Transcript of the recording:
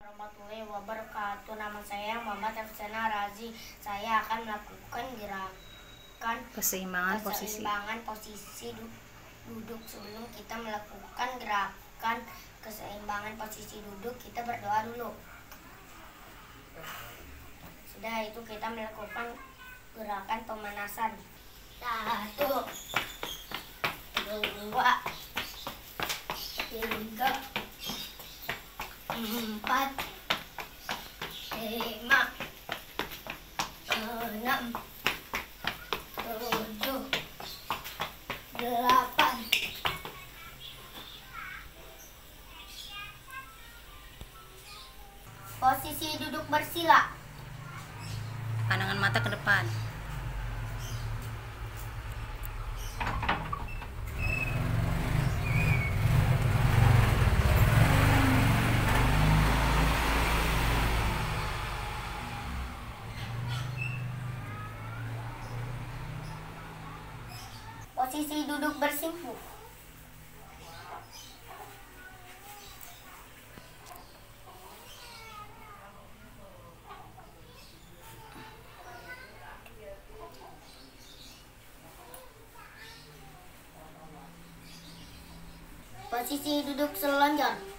warahmatullahi wabarakatuh. Nama saya Muhammad Afsana Razi. Saya akan melakukan gerakan keseimbangan posisi duduk. Sebelum kita melakukan gerakan keseimbangan posisi duduk, kita berdoa dulu. Sudah itu kita melakukan gerakan pemanasan. 1, 2, 3, 4, 5, 6, 7, 8. Posisi duduk bersila. Pandangan mata ke depan. Posisi duduk bersimpuh. Posisi duduk selonjor.